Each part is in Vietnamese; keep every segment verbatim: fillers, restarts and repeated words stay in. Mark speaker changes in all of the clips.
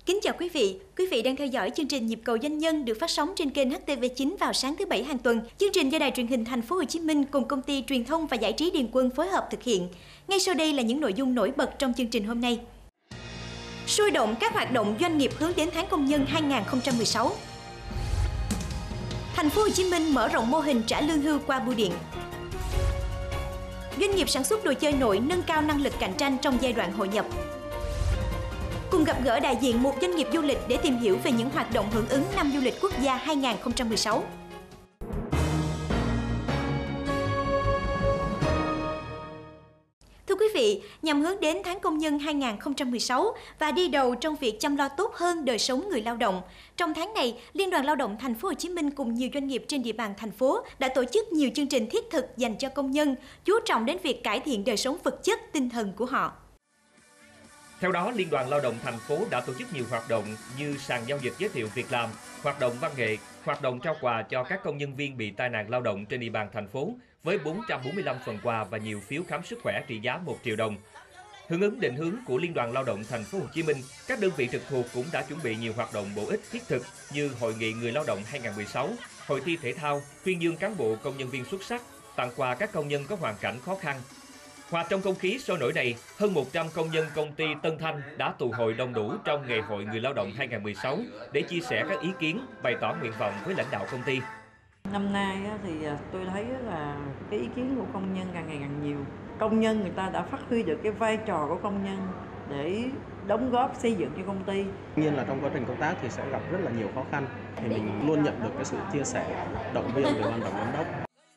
Speaker 1: Kính chào quý vị, quý vị đang theo dõi chương trình Nhịp cầu doanh nhân được phát sóng trên kênh H T V chín vào sáng thứ Bảy hàng tuần. Chương trình do Đài Truyền hình Thành phố Hồ Chí Minh cùng công ty truyền thông và giải trí Điền Quân phối hợp thực hiện. Ngay sau đây là những nội dung nổi bật trong chương trình hôm nay. Sôi động các hoạt động doanh nghiệp hướng đến tháng công nhân hai nghìn không trăm mười sáu. Thành phố Hồ Chí Minh mở rộng mô hình trả lương hưu qua bưu điện. Doanh nghiệp sản xuất đồ chơi nội nâng cao năng lực cạnh tranh trong giai đoạn hội nhập. Cùng gặp gỡ đại diện một doanh nghiệp du lịch để tìm hiểu về những hoạt động hưởng ứng năm du lịch quốc gia hai nghìn không trăm mười sáu. Thưa quý vị, nhằm hướng đến tháng công nhân hai nghìn không trăm mười sáu và đi đầu trong việc chăm lo tốt hơn đời sống người lao động, trong tháng này, Liên đoàn Lao động Thành phố Hồ Chí Minh cùng nhiều doanh nghiệp trên địa bàn thành phố đã tổ chức nhiều chương trình thiết thực dành cho công nhân, chú trọng đến việc cải thiện đời sống vật chất, tinh thần của họ.
Speaker 2: Theo đó, Liên đoàn Lao động thành phố đã tổ chức nhiều hoạt động như sàn giao dịch giới thiệu việc làm, hoạt động văn nghệ, hoạt động trao quà cho các công nhân viên bị tai nạn lao động trên địa bàn thành phố với bốn trăm bốn mươi lăm phần quà và nhiều phiếu khám sức khỏe trị giá một triệu đồng. Hưởng ứng định hướng của Liên đoàn Lao động Thành phố Hồ Chí Minh, các đơn vị trực thuộc cũng đã chuẩn bị nhiều hoạt động bổ ích thiết thực như Hội nghị Người lao động hai nghìn không trăm mười sáu, Hội thi thể thao, tuyên dương cán bộ công nhân viên xuất sắc, tặng quà các công nhân có hoàn cảnh khó khăn. Hòa trong không khí sôi nổi này, hơn một trăm công nhân công ty Tân Thanh đã tụ hội đông đủ trong Ngày hội Người lao động hai nghìn không trăm mười sáu để chia sẻ các ý kiến, bày tỏ nguyện vọng với lãnh đạo công ty.
Speaker 3: Năm nay thì tôi thấy là cái ý kiến của công nhân càng ngày càng nhiều. Công nhân người ta đã phát huy được cái vai trò của công nhân để đóng góp xây dựng cho công ty.
Speaker 4: Tuy nhiên là trong quá trình công tác thì sẽ gặp rất là nhiều khó khăn, thì mình luôn nhận được cái sự chia sẻ, động viên từ ban tổng giám đốc.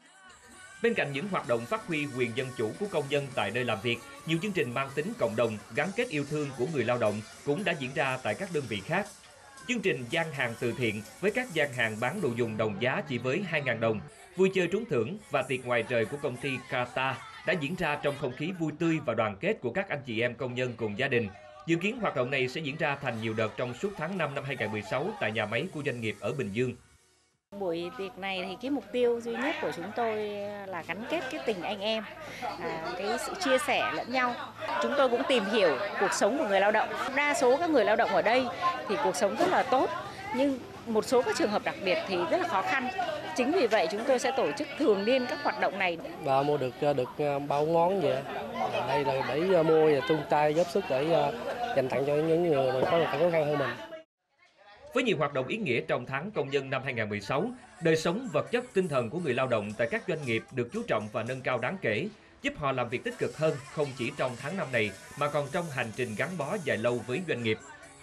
Speaker 2: Bên cạnh những hoạt động phát huy quyền dân chủ của công nhân tại nơi làm việc, nhiều chương trình mang tính cộng đồng, gắn kết yêu thương của người lao động cũng đã diễn ra tại các đơn vị khác. Chương trình gian hàng từ thiện với các gian hàng bán đồ dùng đồng giá chỉ với hai nghìn đồng, vui chơi trúng thưởng và tiệc ngoài trời của công ty Qatar đã diễn ra trong không khí vui tươi và đoàn kết của các anh chị em công nhân cùng gia đình. Dự kiến hoạt động này sẽ diễn ra thành nhiều đợt trong suốt tháng năm năm hai nghìn không trăm mười sáu tại nhà máy của doanh nghiệp ở Bình Dương.
Speaker 5: Buổi tiệc này thì cái mục tiêu duy nhất của chúng tôi là gắn kết cái tình anh em, à, cái sự chia sẻ lẫn nhau. Chúng tôi cũng tìm hiểu cuộc sống của người lao động. Đa số các người lao động ở đây thì cuộc sống rất là tốt, nhưng một số các trường hợp đặc biệt thì rất là khó khăn. Chính vì vậy chúng tôi sẽ tổ chức thường niên các hoạt động này.
Speaker 6: Và mua được được bao món vậy. Đây là để mua và chung tay góp sức để dành tặng cho những người có hoàn cảnh khó khăn hơn mình.
Speaker 2: Với nhiều hoạt động ý nghĩa trong tháng công nhân năm hai nghìn không trăm mười sáu, đời sống vật chất tinh thần của người lao động tại các doanh nghiệp được chú trọng và nâng cao đáng kể, giúp họ làm việc tích cực hơn không chỉ trong tháng năm này mà còn trong hành trình gắn bó dài lâu với doanh nghiệp.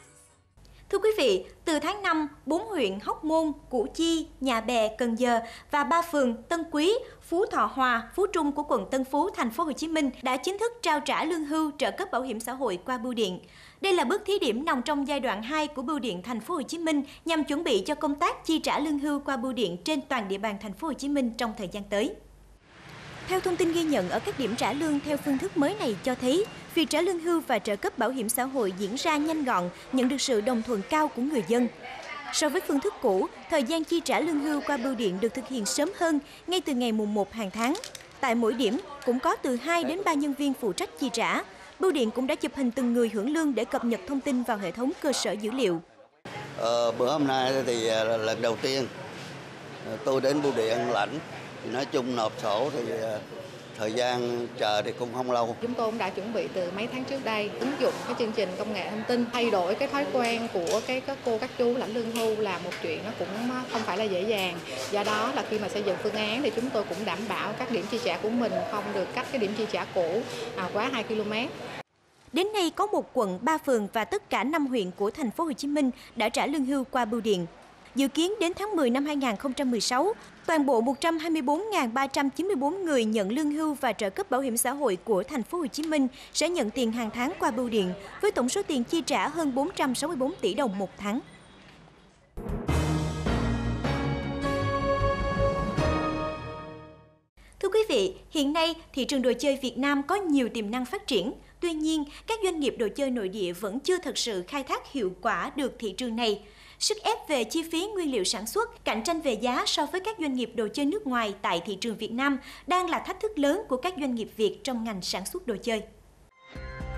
Speaker 1: Thưa quý vị, từ tháng năm, bốn huyện Hóc Môn, Củ Chi, Nhà Bè, Cần Giờ và ba phường Tân Quý, Phú Thọ Hòa, Phú Trung của quận Tân Phú, Thành phố Hồ Chí Minh đã chính thức trao trả lương hưu, trợ cấp bảo hiểm xã hội qua bưu điện. Đây là bước thí điểm nằm trong giai đoạn hai của Bưu điện Thành phố Hồ Chí Minh nhằm chuẩn bị cho công tác chi trả lương hưu qua bưu điện trên toàn địa bàn Thành phố Hồ Chí Minh trong thời gian tới. Theo thông tin ghi nhận ở các điểm trả lương theo phương thức mới này cho thấy, việc trả lương hưu và trợ cấp bảo hiểm xã hội diễn ra nhanh gọn, nhận được sự đồng thuận cao của người dân. So với phương thức cũ, thời gian chi trả lương hưu qua bưu điện được thực hiện sớm hơn, ngay từ ngày mùng một hàng tháng. Tại mỗi điểm cũng có từ hai đến ba nhân viên phụ trách chi trả. Bưu điện cũng đã chụp hình từng người hưởng lương để cập nhật thông tin vào hệ thống cơ sở dữ liệu.
Speaker 7: Ờ, bữa hôm nay thì lần đầu tiên tôi đến bưu điện lãnh, thì nói chung nộp sổ thì thời gian chờ thì cũng không lâu.
Speaker 8: Chúng tôi cũng đã chuẩn bị từ mấy tháng trước đây, ứng dụng cái chương trình công nghệ thông tin, thay đổi cái thói quen của cái các cô các chú lãnh lương hưu là một chuyện nó cũng không phải là dễ dàng. Do đó là khi mà xây dựng phương án thì chúng tôi cũng đảm bảo các điểm chi trả của mình không được cách cái điểm chi trả cũ à, quá hai ki lô mét.
Speaker 1: Đến nay có một quận, ba phường và tất cả năm huyện của Thành phố Hồ Chí Minh đã trả lương hưu qua bưu điện. Dự kiến đến tháng mười năm hai nghìn không trăm mười sáu, toàn bộ một trăm hai mươi bốn nghìn ba trăm chín mươi bốn người nhận lương hưu và trợ cấp bảo hiểm xã hội của Thành phố Hồ Chí Minh sẽ nhận tiền hàng tháng qua bưu điện với tổng số tiền chi trả hơn bốn trăm sáu mươi bốn tỷ đồng một tháng. Thưa quý vị, hiện nay thị trường đồ chơi Việt Nam có nhiều tiềm năng phát triển. Tuy nhiên, các doanh nghiệp đồ chơi nội địa vẫn chưa thực sự khai thác hiệu quả được thị trường này. Sức ép về chi phí nguyên liệu sản xuất, cạnh tranh về giá so với các doanh nghiệp đồ chơi nước ngoài tại thị trường Việt Nam đang là thách thức lớn của các doanh nghiệp Việt trong ngành sản xuất đồ chơi.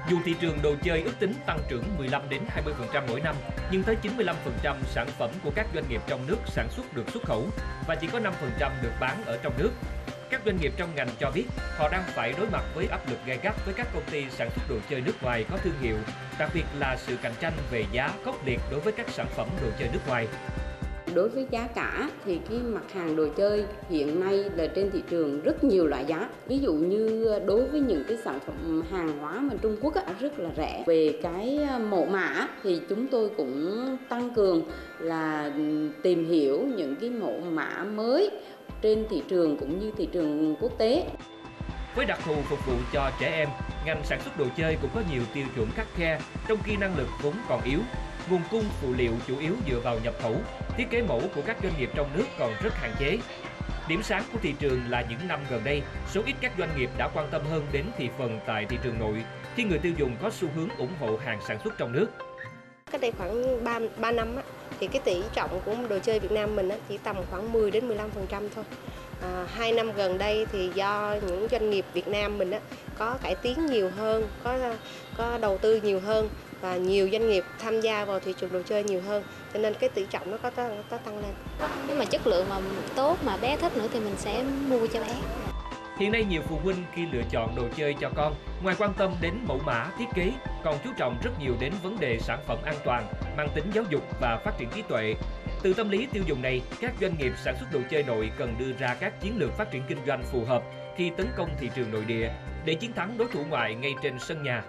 Speaker 2: Dù thị trường đồ chơi ước tính tăng trưởng mười lăm đến hai mươi phần trăm mỗi năm, nhưng tới chín mươi lăm phần trăm sản phẩm của các doanh nghiệp trong nước sản xuất được xuất khẩu và chỉ có năm phần trăm được bán ở trong nước. Các doanh nghiệp trong ngành cho biết họ đang phải đối mặt với áp lực gay gắt với các công ty sản xuất đồ chơi nước ngoài có thương hiệu, đặc biệt là sự cạnh tranh về giá khốc liệt đối với các sản phẩm đồ chơi nước ngoài.
Speaker 9: Đối với giá cả thì cái mặt hàng đồ chơi hiện nay là trên thị trường rất nhiều loại giá. Ví dụ như đối với những cái sản phẩm hàng hóa mà Trung Quốc rất là rẻ. Về cái mẫu mã thì chúng tôi cũng tăng cường là tìm hiểu những cái mẫu mã mới trên thị trường cũng như thị trường quốc tế.
Speaker 2: Với đặc thù phục vụ cho trẻ em, ngành sản xuất đồ chơi cũng có nhiều tiêu chuẩn khắt khe, trong khi năng lực vốn còn yếu. Nguồn cung phụ liệu chủ yếu dựa vào nhập khẩu, thiết kế mẫu của các doanh nghiệp trong nước còn rất hạn chế. Điểm sáng của thị trường là những năm gần đây, số ít các doanh nghiệp đã quan tâm hơn đến thị phần tại thị trường nội, khi người tiêu dùng có xu hướng ủng hộ hàng sản xuất trong nước.
Speaker 10: Cách đây khoảng ba năm á, thì cái tỷ trọng của đồ chơi Việt Nam mình á, chỉ tầm khoảng mười đến mười lăm phần trăm thôi. À, hai năm gần đây thì do những doanh nghiệp Việt Nam mình á, có cải tiến nhiều hơn, có có đầu tư nhiều hơn và nhiều doanh nghiệp tham gia vào thị trường đồ chơi nhiều hơn, cho nên cái tỷ trọng nó có có tăng lên.
Speaker 11: Nếu mà chất lượng mà tốt mà bé thích nữa thì mình sẽ mua cho bé.
Speaker 2: Hiện nay nhiều phụ huynh khi lựa chọn đồ chơi cho con, ngoài quan tâm đến mẫu mã, thiết kế, còn chú trọng rất nhiều đến vấn đề sản phẩm an toàn, mang tính giáo dục và phát triển trí tuệ. Từ tâm lý tiêu dùng này, các doanh nghiệp sản xuất đồ chơi nội cần đưa ra các chiến lược phát triển kinh doanh phù hợp khi tấn công thị trường nội địa để chiến thắng đối thủ ngoại ngay trên sân nhà.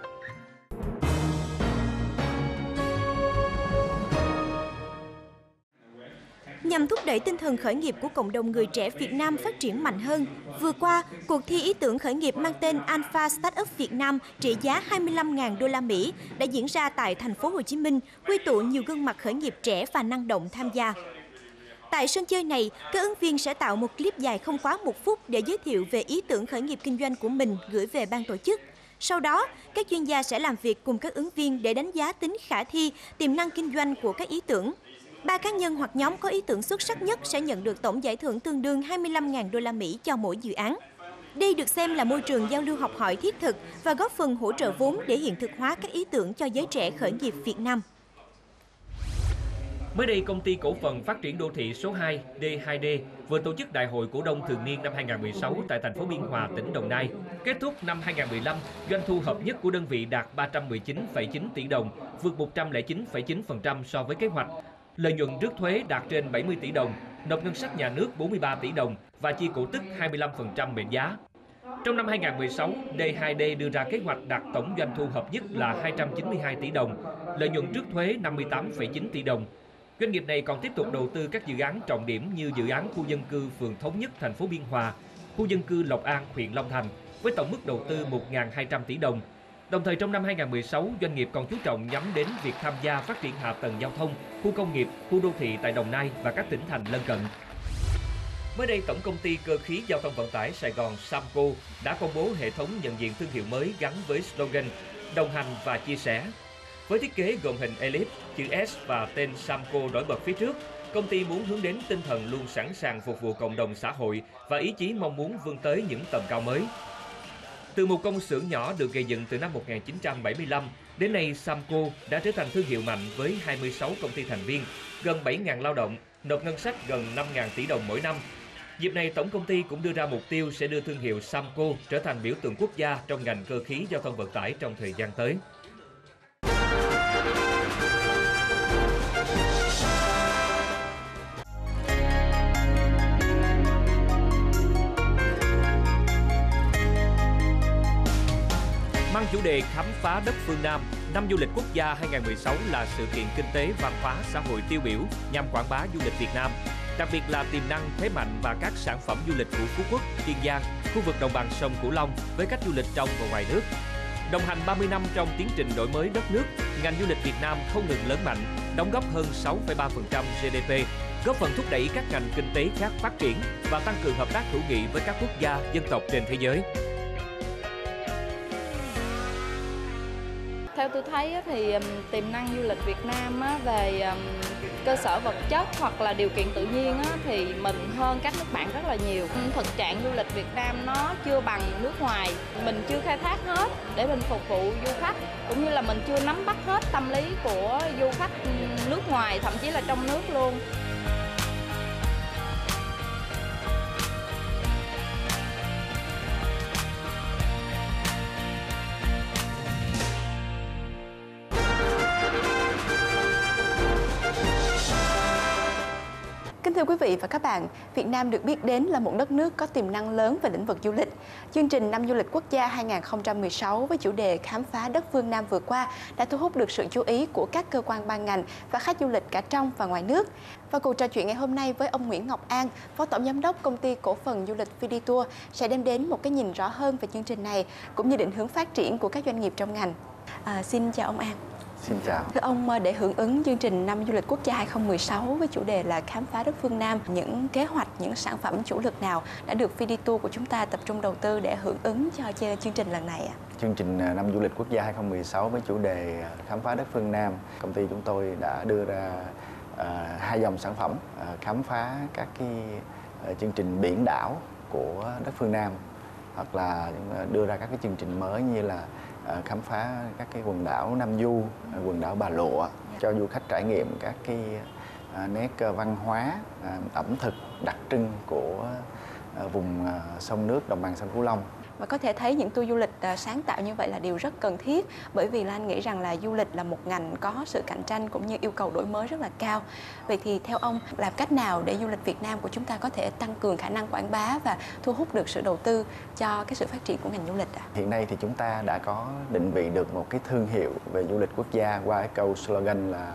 Speaker 1: Nhằm thúc đẩy tinh thần khởi nghiệp của cộng đồng người trẻ Việt Nam phát triển mạnh hơn, vừa qua, cuộc thi ý tưởng khởi nghiệp mang tên Alpha Startup Việt Nam trị giá hai mươi lăm nghìn đô la Mỹ đã diễn ra tại thành phố Hồ Chí Minh, quy tụ nhiều gương mặt khởi nghiệp trẻ và năng động tham gia. Tại sân chơi này, các ứng viên sẽ tạo một clip dài không quá một phút để giới thiệu về ý tưởng khởi nghiệp kinh doanh của mình gửi về ban tổ chức. Sau đó, các chuyên gia sẽ làm việc cùng các ứng viên để đánh giá tính khả thi, tiềm năng kinh doanh của các ý tưởng. Ba cá nhân hoặc nhóm có ý tưởng xuất sắc nhất sẽ nhận được tổng giải thưởng tương đương hai mươi lăm nghìn đô la Mỹ cho mỗi dự án. Đây được xem là môi trường giao lưu học hỏi thiết thực và góp phần hỗ trợ vốn để hiện thực hóa các ý tưởng cho giới trẻ khởi nghiệp Việt Nam.
Speaker 2: Mới đây, Công ty Cổ phần Phát triển Đô thị số hai D hai D vừa tổ chức Đại hội Cổ đông thường niên năm hai nghìn không trăm mười sáu tại thành phố Biên Hòa, tỉnh Đồng Nai. Kết thúc năm hai nghìn không trăm mười lăm, doanh thu hợp nhất của đơn vị đạt ba trăm mười chín phẩy chín tỷ đồng, vượt một trăm lẻ chín phẩy chín phần trăm so với kế hoạch. Lợi nhuận trước thuế đạt trên bảy mươi tỷ đồng, nộp ngân sách nhà nước bốn mươi ba tỷ đồng và chi cổ tức hai mươi lăm phần trăm mệnh giá. Trong năm hai nghìn không trăm mười sáu, D hai D đưa ra kế hoạch đạt tổng doanh thu hợp nhất là hai trăm chín mươi hai tỷ đồng, lợi nhuận trước thuế năm mươi tám phẩy chín tỷ đồng. Doanh nghiệp này còn tiếp tục đầu tư các dự án trọng điểm như dự án khu dân cư phường Thống Nhất, thành phố Biên Hòa, khu dân cư Lộc An, huyện Long Thành với tổng mức đầu tư một nghìn hai trăm tỷ đồng. Đồng thời trong năm hai nghìn không trăm mười sáu, doanh nghiệp còn chú trọng nhắm đến việc tham gia phát triển hạ tầng giao thông, khu công nghiệp, khu đô thị tại Đồng Nai và các tỉnh thành lân cận. Mới đây, Tổng công ty Cơ khí Giao thông Vận tải Sài Gòn Samco đã công bố hệ thống nhận diện thương hiệu mới gắn với slogan đồng hành và chia sẻ. Với thiết kế gồm hình elip, chữ S và tên Samco nổi bật phía trước, công ty muốn hướng đến tinh thần luôn sẵn sàng phục vụ cộng đồng xã hội và ý chí mong muốn vươn tới những tầm cao mới. Từ một công xưởng nhỏ được gây dựng từ năm một nghìn chín trăm bảy mươi lăm, đến nay Samco đã trở thành thương hiệu mạnh với hai mươi sáu công ty thành viên, gần bảy nghìn lao động, nộp ngân sách gần năm nghìn tỷ đồng mỗi năm. Dịp này, tổng công ty cũng đưa ra mục tiêu sẽ đưa thương hiệu Samco trở thành biểu tượng quốc gia trong ngành cơ khí giao thông vận tải trong thời gian tới. Mang chủ đề khám phá đất phương Nam, năm du lịch quốc gia hai nghìn không trăm mười sáu là sự kiện kinh tế, văn hóa, xã hội tiêu biểu nhằm quảng bá du lịch Việt Nam, đặc biệt là tiềm năng, thế mạnh và các sản phẩm du lịch của Phú Quốc, Kiên Giang, khu vực đồng bằng sông Cửu Long với khách du lịch trong và ngoài nước. Đồng hành ba mươi năm trong tiến trình đổi mới đất nước, ngành du lịch Việt Nam không ngừng lớn mạnh, đóng góp hơn sáu phẩy ba phần trăm G D P, góp phần thúc đẩy các ngành kinh tế khác phát triển và tăng cường hợp tác hữu nghị với các quốc gia, dân tộc trên thế giới.
Speaker 12: Theo tôi thấy thì tiềm năng du lịch Việt Nam về cơ sở vật chất hoặc là điều kiện tự nhiên thì mình hơn các nước bạn rất là nhiều. Thực trạng du lịch Việt Nam nó chưa bằng nước ngoài, mình chưa khai thác hết để mình phục vụ du khách, cũng như là mình chưa nắm bắt hết tâm lý của du khách nước ngoài, thậm chí là trong nước luôn.
Speaker 13: Kính thưa quý vị và các bạn, Việt Nam được biết đến là một đất nước có tiềm năng lớn về lĩnh vực du lịch. Chương trình Năm Du lịch Quốc gia hai nghìn không trăm mười sáu với chủ đề Khám phá đất phương Nam vừa qua đã thu hút được sự chú ý của các cơ quan ban ngành và khách du lịch cả trong và ngoài nước. Và cuộc trò chuyện ngày hôm nay với ông Nguyễn Ngọc An, Phó Tổng Giám đốc Công ty Cổ phần Du lịch Fiditur sẽ đem đến một cái nhìn rõ hơn về chương trình này, cũng như định hướng phát triển của các doanh nghiệp trong ngành. À, xin chào ông An.
Speaker 14: Xin chào.
Speaker 13: Thưa ông, để hưởng ứng chương trình Năm Du lịch Quốc gia hai nghìn không trăm mười sáu với chủ đề là Khám phá đất phương Nam, những kế hoạch, những sản phẩm chủ lực nào đã được Fiditur của chúng ta tập trung đầu tư để hưởng ứng cho chương trình lần này ạ?
Speaker 14: Chương trình Năm Du lịch Quốc gia hai nghìn không trăm mười sáu với chủ đề Khám phá đất phương Nam, công ty chúng tôi đã đưa ra uh, hai dòng sản phẩm uh, khám phá các cái uh, chương trình biển đảo của đất phương Nam, hoặc là đưa ra các cái chương trình mới như là khám phá các cái quần đảo Nam Du, quần đảo Bà Lụa, cho du khách trải nghiệm các cái nét văn hóa, ẩm thực đặc trưng của vùng sông nước đồng bằng sông Cửu Long.
Speaker 13: Và có thể thấy những tour du lịch sáng tạo như vậy là điều rất cần thiết, bởi vì là anh nghĩ rằng là du lịch là một ngành có sự cạnh tranh cũng như yêu cầu đổi mới rất là cao. Vậy thì theo ông, làm cách nào để du lịch Việt Nam của chúng ta có thể tăng cường khả năng quảng bá và thu hút được sự đầu tư cho cái sự phát triển của ngành du lịch ạ?
Speaker 14: Hiện nay thì chúng ta đã có định vị được một cái thương hiệu về du lịch quốc gia qua cái câu slogan là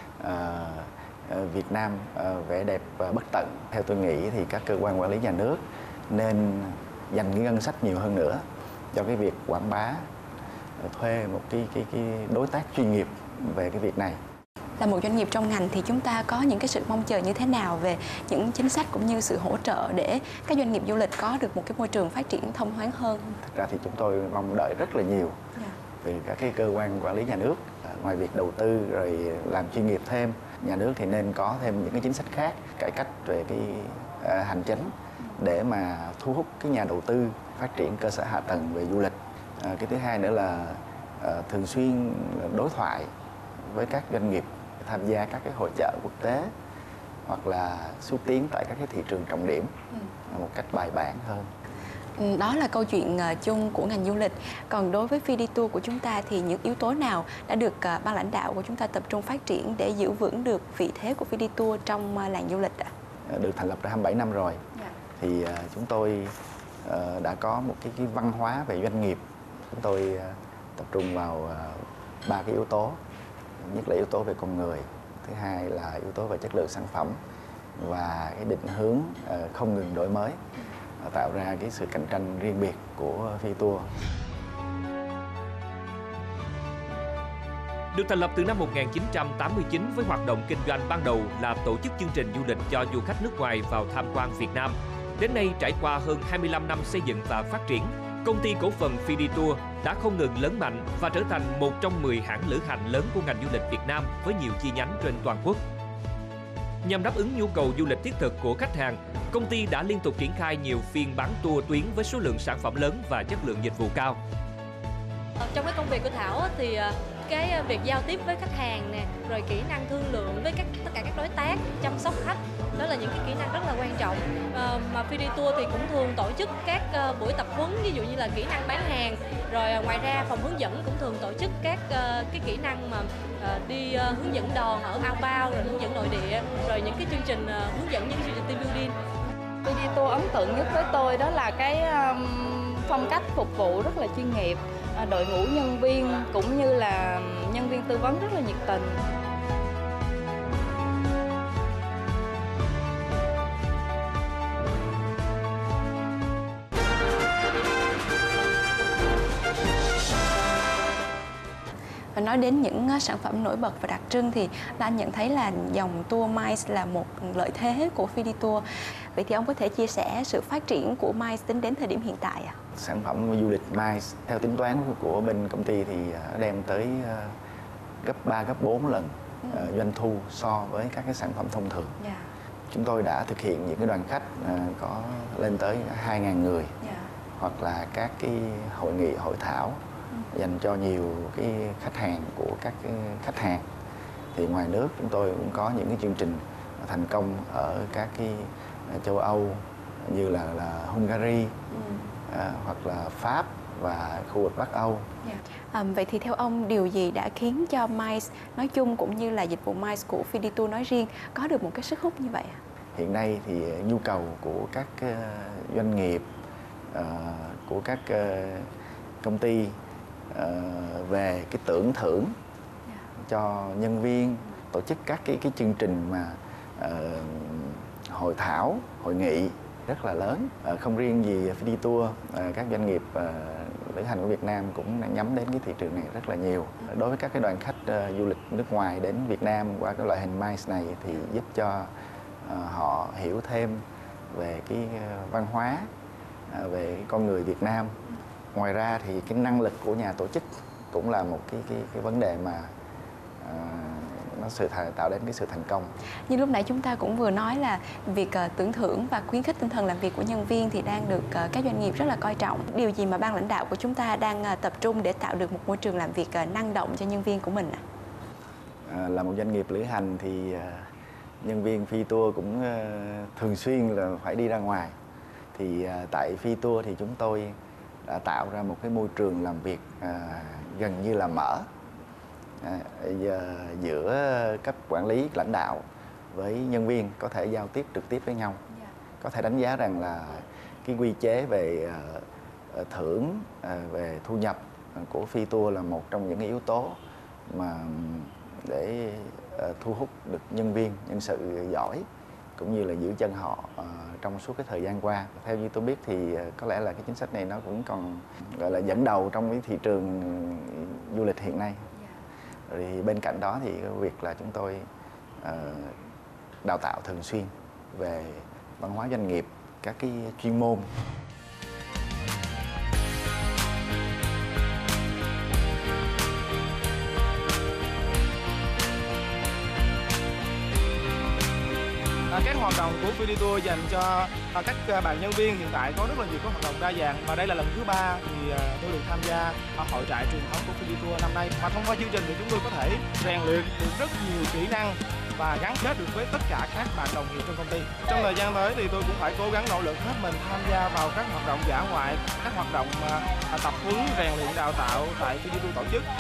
Speaker 14: uh, Việt Nam uh, vẻ đẹp uh, bất tận. Theo tôi nghĩ thì các cơ quan quản lý nhà nước nên dành cái ngân sách nhiều hơn nữa cho cái việc quảng bá, thuê một cái, cái, cái đối tác chuyên nghiệp về cái việc này.
Speaker 13: Là một doanh nghiệp trong ngành thì chúng ta có những cái sự mong chờ như thế nào về những chính sách cũng như sự hỗ trợ để các doanh nghiệp du lịch có được một cái môi trường phát triển thông thoáng hơn?
Speaker 14: Thật ra thì chúng tôi mong đợi rất là nhiều yeah. từ các cái cơ quan quản lý nhà nước. Ngoài việc đầu tư rồi làm chuyên nghiệp thêm, nhà nước thì nên có thêm những cái chính sách khác, cải cách về cái uh, hành chính để mà thu hút cái nhà đầu tư phát triển cơ sở hạ tầng về du lịch. À, cái thứ hai nữa là à, thường xuyên đối thoại với các doanh nghiệp, tham gia các cái hội chợ quốc tế hoặc là xúc tiến tại các cái thị trường trọng điểm ừ. một cách bài bản hơn.
Speaker 13: Đó là câu chuyện chung của ngành du lịch. Còn đối với Fiditur của chúng ta thì những yếu tố nào đã được ban lãnh đạo của chúng ta tập trung phát triển để giữ vững được vị thế của Fiditur trong làng du lịch ạ?
Speaker 14: Được thành lập đã hai mươi bảy năm rồi. Yeah. Thì uh, chúng tôi uh, đã có một cái, cái văn hóa về doanh nghiệp. Chúng tôi uh, tập trung vào ba uh, cái yếu tố. Nhất là yếu tố về con người, thứ hai là yếu tố về chất lượng sản phẩm và cái định hướng uh, không ngừng đổi mới, uh, tạo ra cái sự cạnh tranh riêng biệt của Fiditur.
Speaker 2: Được thành lập từ năm một nghìn chín trăm tám mươi chín với hoạt động kinh doanh ban đầu là tổ chức chương trình du lịch cho du khách nước ngoài vào tham quan Việt Nam. Đến nay, trải qua hơn hai mươi lăm năm xây dựng và phát triển, công ty cổ phần Fiditur đã không ngừng lớn mạnh và trở thành một trong mười hãng lữ hành lớn của ngành du lịch Việt Nam với nhiều chi nhánh trên toàn quốc. Nhằm đáp ứng nhu cầu du lịch thiết thực của khách hàng, công ty đã liên tục triển khai nhiều phiên bán tour tuyến với số lượng sản phẩm lớn và chất lượng dịch vụ cao.
Speaker 15: Trong cái công việc của Thảo thì cái việc giao tiếp với khách hàng nè, rồi kỹ năng thương lượng với các tất cả các đối tác, chăm sóc khách, đó là những cái kỹ năng rất là quan trọng. À, mà Fiditur thì cũng thường tổ chức các uh, buổi tập huấn, ví dụ như là kỹ năng bán hàng, rồi uh, ngoài ra phòng hướng dẫn cũng thường tổ chức các uh, cái kỹ năng mà uh, đi uh, hướng dẫn đòn ở outbound, rồi hướng dẫn nội địa, rồi những cái chương trình uh, hướng dẫn những chương trình team building.
Speaker 12: Fiditur ấn tượng nhất với tôi đó là cái um, phong cách phục vụ rất là chuyên nghiệp. Đội ngũ nhân viên cũng như là nhân viên tư vấn rất là nhiệt tình.
Speaker 13: Và Và nói đến những sản phẩm nổi bật và đặc trưng thì anh nhận thấy là dòng tour Mice là một lợi thế của Phi Đi Tour. Vậy thì ông có thể chia sẻ sự phát triển của Mice tính đến thời điểm hiện tại ạ? À?
Speaker 14: Sản phẩm du lịch Mice theo tính toán của bên công ty thì đem tới gấp ba, gấp bốn lần ừ. doanh thu so với các cái sản phẩm thông thường. Yeah. Chúng tôi đã thực hiện những cái đoàn khách có lên tới hai nghìn người. Yeah. Hoặc là các cái hội nghị, hội thảo ừ. dành cho nhiều cái khách hàng của các cái khách hàng. Thì ngoài nước chúng tôi cũng có những cái chương trình thành công ở các cái châu Âu như là, là Hungary ừ. à, hoặc là Pháp và khu vực Bắc Âu.
Speaker 13: Yeah. À, vậy thì theo ông điều gì đã khiến cho Mice nói chung cũng như là dịch vụ Mice của Phi Đi Tour nói riêng có được một cái sức hút như vậy ạ?
Speaker 14: Hiện nay thì nhu cầu của các uh, doanh nghiệp, uh, của các uh, công ty uh, về cái tưởng thưởng yeah. cho nhân viên, tổ chức các cái cái chương trình mà uh, hội thảo, hội nghị rất là lớn. Uh, không riêng gì Phi Đi Tour, uh, các doanh nghiệp uh, lữ hành của Việt Nam cũng nhắm đến cái thị trường này rất là nhiều. Đối với các cái đoàn khách uh, du lịch nước ngoài đến Việt Nam qua cái loại hình Mice này thì giúp cho uh, họ hiểu thêm về cái uh, văn hóa, uh, về cái con người Việt Nam. Ngoài ra thì cái năng lực của nhà tổ chức cũng là một cái cái, cái vấn đề mà uh, nó sự tạo đến cái sự thành công.
Speaker 13: Như lúc nãy chúng ta cũng vừa nói là việc uh, tưởng thưởng và khuyến khích tinh thần làm việc của nhân viên thì đang được uh, các doanh nghiệp rất là coi trọng. Điều gì mà ban lãnh đạo của chúng ta đang uh, tập trung để tạo được một môi trường làm việc uh, năng động cho nhân viên của mình ạ?
Speaker 14: À, là một doanh nghiệp lữ hành thì uh, nhân viên Phi Tour cũng uh, thường xuyên là phải đi ra ngoài. Thì uh, tại Phi Tour thì chúng tôi đã tạo ra một cái môi trường làm việc uh, gần như là mở. À, giờ giữa cấp quản lý lãnh đạo với nhân viên có thể giao tiếp trực tiếp với nhau. Yeah. Có thể đánh giá rằng là cái quy chế về uh, thưởng, uh, về thu nhập của Phi Tour là một trong những cái yếu tố mà để uh, thu hút được nhân viên, nhân sự giỏi cũng như là giữ chân họ uh, trong suốt cái thời gian qua. Theo như tôi biết thì uh, có lẽ là cái chính sách này nó cũng còn gọi là dẫn đầu trong cái thị trường du lịch hiện nay. Thì bên cạnh đó thì việc là chúng tôi uh, đào tạo thường xuyên về văn hóa doanh nghiệp, các cái chuyên môn.
Speaker 16: Các hoạt động của Phi Đi Tour dành cho các bạn nhân viên hiện tại có rất là nhiều các hoạt động đa dạng, và đây là lần thứ ba thì tôi được tham gia hội trại truyền thống của Phi Đi Tour năm nay. Mà thông qua chương trình thì chúng tôi có thể rèn luyện được rất nhiều kỹ năng và gắn kết được với tất cả các bạn đồng nghiệp trong công ty. Trong thời gian tới thì tôi cũng phải cố gắng nỗ lực hết mình tham gia vào các hoạt động dã ngoại, các hoạt động tập huấn, rèn luyện, đào tạo tại Phi Đi Tour tổ chức.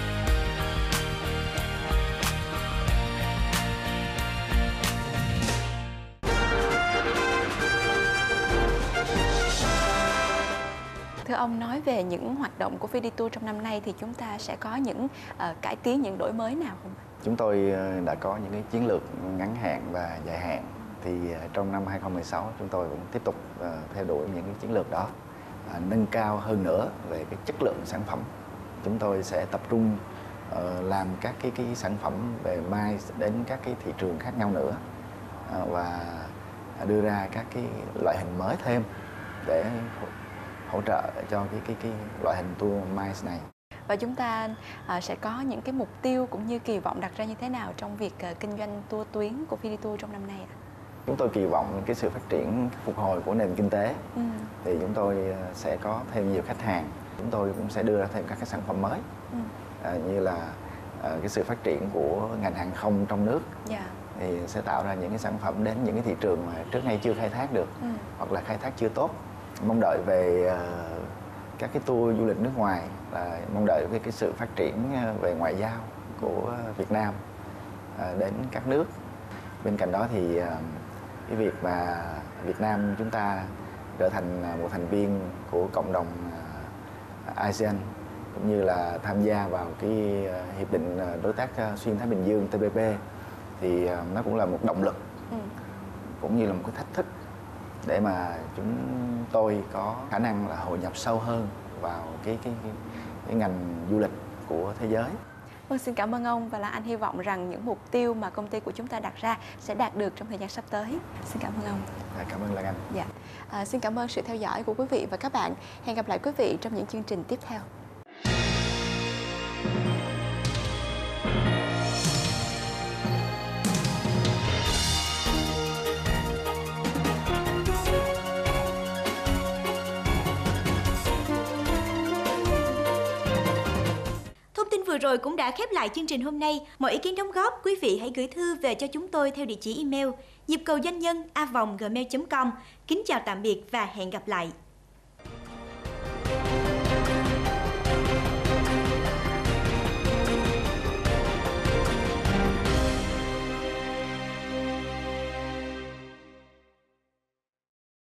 Speaker 13: Thưa ông, nói về những hoạt động của Phi Đi Tour trong năm nay thì chúng ta sẽ có những uh, cải tiến, những đổi mới nào không?
Speaker 14: Chúng tôi đã có những cái chiến lược ngắn hạn và dài hạn. Thì uh, trong năm hai không một sáu chúng tôi cũng tiếp tục uh, theo đuổi những cái chiến lược đó, uh, nâng cao hơn nữa về cái chất lượng sản phẩm. Chúng tôi sẽ tập trung uh, làm các cái, cái sản phẩm về Mice đến các cái thị trường khác nhau nữa, uh, và đưa ra các cái loại hình mới thêm để hỗ trợ cho cái cái cái loại hình tour Mice này.
Speaker 13: Và chúng ta uh, sẽ có những cái mục tiêu cũng như kỳ vọng đặt ra như thế nào trong việc uh, kinh doanh tour tuyến của Phi Đi Tour trong năm nay ạ?
Speaker 14: Chúng tôi kỳ vọng cái sự phát triển phục hồi của nền kinh tế. Ừ. Thì chúng tôi uh, sẽ có thêm nhiều khách hàng. Chúng tôi cũng sẽ đưa ra thêm các cái sản phẩm mới. Ừ. Uh, như là uh, cái sự phát triển của ngành hàng không trong nước. Yeah. Thì sẽ tạo ra những cái sản phẩm đến những cái thị trường mà trước nay chưa khai thác được, ừ. hoặc là khai thác chưa tốt. Mong đợi về uh, các cái tour du lịch nước ngoài, là mong đợi về cái sự phát triển về ngoại giao của Việt Nam uh, đến các nước. Bên cạnh đó thì uh, cái việc mà Việt Nam chúng ta trở thành một thành viên của cộng đồng uh, a sê an, cũng như là tham gia vào cái uh, hiệp định đối tác uh, xuyên Thái Bình Dương T P P, thì uh, nó cũng là một động lực, ừ. cũng như là một cái thách thức để mà chúng tôi có khả năng là hội nhập sâu hơn vào cái cái cái, cái ngành du lịch của thế giới.
Speaker 13: Vâng, xin cảm ơn ông và Lan Anh hy vọng rằng những mục tiêu mà công ty của chúng ta đặt ra sẽ đạt được trong thời gian sắp tới. Xin cảm ơn ông.
Speaker 14: À, cảm ơn Lan Anh.
Speaker 13: Dạ. À, xin cảm ơn sự theo dõi của quý vị và các bạn. Hẹn gặp lại quý vị trong những chương trình tiếp theo.
Speaker 1: Vừa rồi cũng đã khép lại chương trình hôm nay. Mọi ý kiến đóng góp, quý vị hãy gửi thư về cho chúng tôi theo địa chỉ email nhịp cầu doanh nhân a vòng gmail chấm com. Kính chào tạm biệt và hẹn gặp lại.